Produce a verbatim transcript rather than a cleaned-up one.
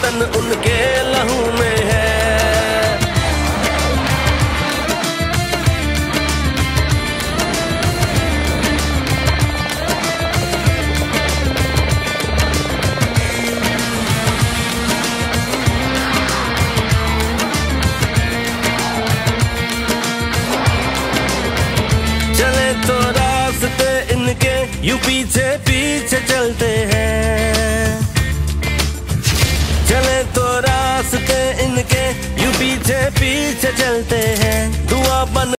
वतन उनके लहू में है। चले तो रास्ते इनके यूं पीछे पीछे चलते हैं। चले तो रास्ते इनके यूं पीछे पीछे चलते हैं। दुआ बन